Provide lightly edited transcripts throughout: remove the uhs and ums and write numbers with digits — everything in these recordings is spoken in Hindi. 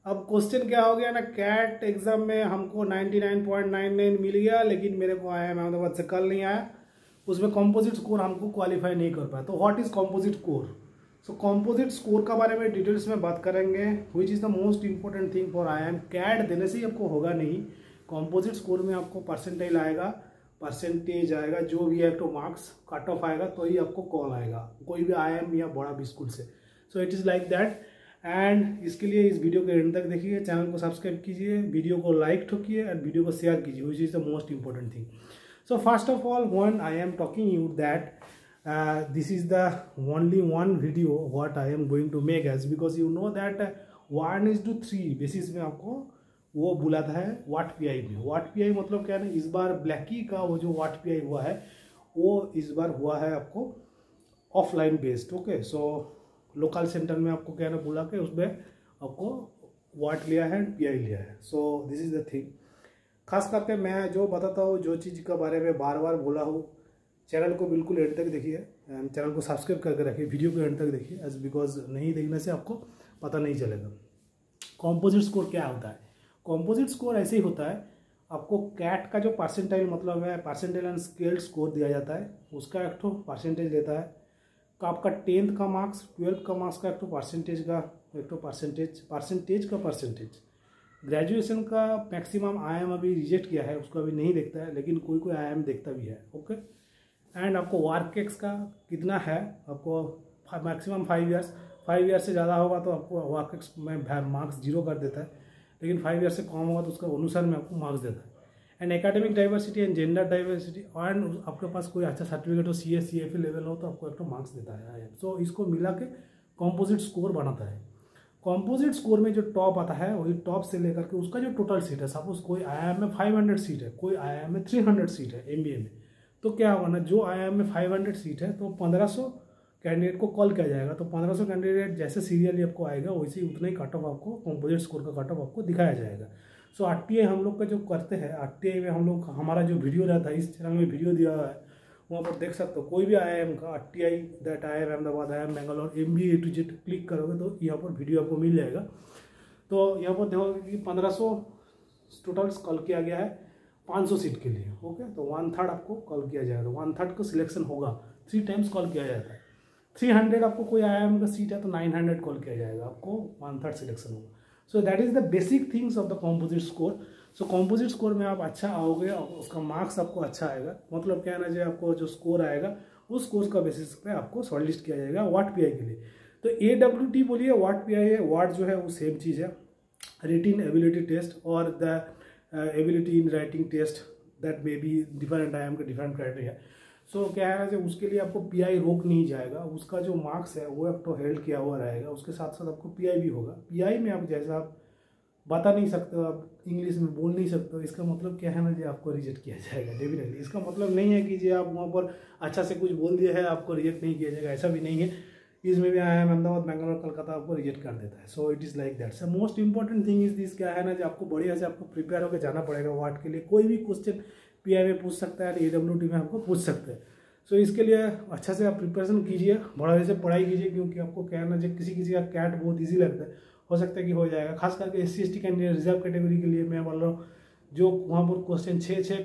अब क्वेश्चन क्या हो गया ना, कैट एग्जाम में हमको 99.99 मिल गया, लेकिन मेरे को आया अहमदाबाद से कल नहीं आया, उसमें कंपोजिट स्कोर हमको क्वालिफाई नहीं कर पाया। तो what is composite score? So composite score का बारे में डिटेल्स में बात करेंगे, which is the most important thing for IIM। CAT देने से ही आपको होगा नहीं, कंपोजिट स्कोर में आपको परसेंटेज आएगा, परसेंटेज आएगा, जो भी है तो मार्क्स कट ऑफ आएगा तो ही आपको कॉल आएगा, कोई भी IIM या बड़ा भी स्कूल से। So it is like that. And इसके लिए इस वीडियो के एंड तक देखिए, चैनल को सब्सक्राइब कीजिए, वीडियो को लाइक ठोकिए एंड वीडियो को शेयर कीजिए, which is the most important thing. So first of all, when I am talking you that this is the only one video what I am going to make, as because you know that 1:3 basis में आपको वो बुलाता है वाट PI में। वाट PI मतलब क्या है ना, इस बार ब्लैकी का वो जो वाट PI हुआ है वो इस बार हुआ है आपको offline based. Okay, so local centre में आपको क्या है ना बुला के उसमें आपको वाट लिया है, PI लिया है। So this is the thing. खास करके मैं जो बताता हूँ, जो चीज़ के बारे में बार बार बोला हूँ, चैनल को बिल्कुल एंड तक देखिए, चैनल को सब्सक्राइब करके रखिए, वीडियो को एंड तक देखिए, एज बिकॉज नहीं देखने से आपको पता नहीं चलेगा। कंपोजिट स्कोर क्या होता है? कंपोजिट स्कोर ऐसे ही होता है, आपको कैट का जो परसेंटाइल मतलब है, परसेंटाइल एंड स्केल्ड स्कोर दिया जाता है, उसका एक तो परसेंटेज लेता है, का आपका 10th का मार्क्स, 12th का मार्क्स का एक तो परसेंटेज का, एक तो परसेंटेज का परसेंटेज। ग्रेजुएशन का मैक्सिमम IIM अभी रिजेक्ट किया है, उसको अभी नहीं देखता है, लेकिन कोई कोई IIM देखता भी है। ओके, एंड आपको वर्क-एक्स का कितना है, आपको मैक्सिमम 5 ईयर्स, 5 ईयर्स से ज़्यादा होगा तो आपको वर्क-एक्स में मार्क्स 0 कर देता है, लेकिन 5 ईयर्स से कम होगा तो उसका अनुसार में आपको मार्क्स देता है। And academic diversity and gender diversity, and आपके पास कोई अच्छा सर्टिफिकेट हो, CA CFA लेवल हो तो आपको एक तो मार्क्स देता है IIM। सो इसको मिला के कंपोजिट स्कोर बनाता है। कंपोजिट स्कोर में जो टॉप आता है वही टॉप से लेकर के उसका जो टोटल सीट है, सपोज कोई IIM में 500 सीट है, कोई IIM में 300 सीट है MBA में, तो क्या होगा ना, जो IIM में 500 सीट है तो 1500 कैंडिडेट को कॉल किया जाएगा, तो 1500 कैंडिडेट जैसे सीरियली आपको आएगा वैसे ही उतना ही कट ऑफ आपको कंपोजिट स्कोर का कट ऑफ आपको दिखाया जाएगा। सो RTI हम लोग का जो करते हैं, RTI में हम लोग हमारा जो वीडियो रहता है, इस चैनल में वीडियो दिया हुआ है, वहाँ पर देख सकते हो, कोई भी IIM का RTI that IIM Ahmedabad, IIM Bangalore, MBA to Z click करोगे तो यहाँ पर वीडियो आपको मिल जाएगा। तो यहाँ पर देखोगे कि 1500 टोटल कॉल किया गया है 500 सीट के लिए। ओके, तो 1/3 आपको कॉल किया जाएगा, तो 1/3 को सिलेक्शन होगा, 3 टाइम्स कॉल किया जाता है। 300 आपको कोई IIM का सीट है तो 900 कॉल किया जाएगा, आपको 1/3 सिलेक्शन होगा। So that is the basic things of the composite score. So composite score में आप अच्छा आओगे, उसका मार्क्स आपको अच्छा आएगा, मतलब क्या है ना, जो आपको जो स्कोर आएगा उस स्कोर का बेसिस पे आपको शॉर्टलिस्ट किया जाएगा वाट PI के लिए। तो AWT बोलिए वाट PI है, वाट जो है वो सेम चीज़ है, रिटिन एबिलिटी टेस्ट और the ability in writing test, that may be different IIM का डिफरेंट क्राइटेरिया। सो क्या है ना, जो उसके लिए आपको PI रोक नहीं जाएगा, उसका जो मार्क्स है वो आपको हेल्ड किया हुआ रहेगा, उसके साथ साथ आपको PI भी होगा। PI में आप जैसा आप बता नहीं सकते हो, आप इंग्लिश में बोल नहीं सकते हो, इसका मतलब क्या है ना, जो आपको रिजेक्ट किया जाएगा डेफिनेटली। इसका मतलब नहीं है कि जो आप वहाँ पर अच्छा से कुछ बोल दिया है आपको रिजेक्ट नहीं किया जाएगा, ऐसा भी नहीं है। इसमें भी IIM अहमदाबाद, बेंगलोर, कलकत्ता आपको रिजेक्ट कर देता है। So it is like that. So most important thing is this, क्या है ना, जो आपको बढ़िया से आपको प्रिपेयर होकर जाना पड़ेगा वाट के लिए। कोई भी क्वेश्चन PI में पूछ सकता है, AWT में आपको पूछ सकते हैं। सो इसके लिए अच्छा से आप प्रिपरेशन कीजिए, बड़ा से पढ़ाई कीजिए, क्योंकि आपको क्या है ना, जो किसी का कैट बहुत ईजी लगता है, हो सकता है कि हो जाएगा। खास करके SC ST candidate, reserve category के लिए मैं बोल रहा हूँ, जो वहाँ पर क्वेश्चन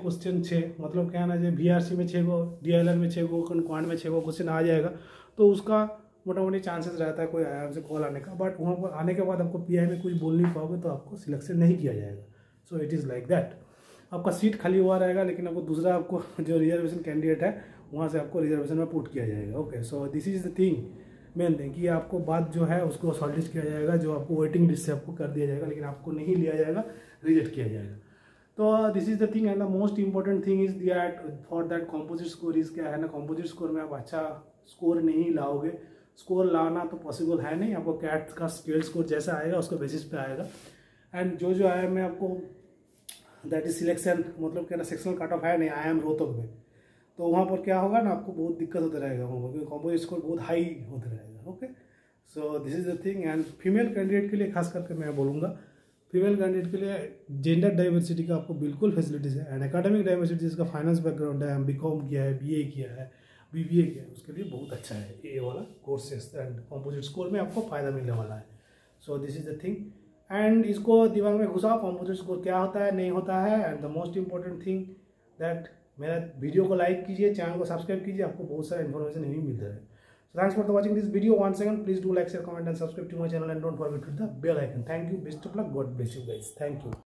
6 मतलब क्या है ना, जो VRC में 6 गो, DLR में 6 गो, क्वांट में 6 गो क्वेश्चन आ जाएगा, तो उसका मोटा मोटी चांसेस रहता है कोई IIM से कॉल आने का। बट वहाँ पर आने के बाद आपको PI में कुछ बोल नहीं पाओगे तो आपको सिलेक्शन नहीं किया जाएगा। So it is like that. आपका सीट खाली हुआ रहेगा, लेकिन आपको दूसरा आपको जो रिजर्वेशन कैंडिडेट है वहाँ से आपको रिजर्वेशन में पुट किया जाएगा। Okay, so this is the thing, main thing, कि आपको बात जो है उसको शॉर्टलिस्ट किया जाएगा, जो आपको वेटिंग लिस्ट से आपको कर दिया जाएगा, लेकिन आपको नहीं लिया जाएगा, रिजेक्ट किया जाएगा। तो this is the thing, and the most important thing is that for that composite score is, क्या है ना, कंपोजिट स्कोर में आप अच्छा स्कोर नहीं लाओगे, स्कोर लाना तो पॉसिबल है नहीं, आपको कैट का स्केल स्कोर जैसा आएगा उसका बेसिस पे आएगा। एंड जो IIM में आपको दैट इज सिलेक्शन, मतलब क्या ना, सेक्शनल कट ऑफ है नहीं IIM रोहतक में, तो वहाँ पर क्या होगा ना, आपको बहुत दिक्कत होता रहेगा वहाँ पर, क्योंकि कंपोजिट स्कोर बहुत हाई होता रहेगा। Okay, so this is the thing. And female candidate के लिए खास करके मैं बोलूँगा, फीमेल कैंडिडेट के लिए जेंडर डाइवर्सिटी का आपको बिल्कुल फैसिलिटीज़ है। एंड एकेडमिक डाइवर्सिटी, जिसका फाइनेंस बैकग्राउंड है, BCom किया है, BA किया है, BBA किया है, उसके लिए बहुत अच्छा है ये वाला कोर्सेस, एंड कंपोजिट स्कोर में आपको फ़ायदा मिलने वाला है। So this is the thing. And इसको दिमाग में घुसाओ कॉम्पोजिट स्कोर क्या होता है नहीं होता है। And the most important thing that मेरा वीडियो को लाइक कीजिए, चैनल को सब्सक्राइब कीजिए, आपको बहुत सारा इन्फॉर्मेशन यही मिलता है। So thanks for watching this video once again. Please do like, share, comment and subscribe to my channel and don't forget to hit the bell icon. Thank you. Best of luck. God bless you guys. Thank you.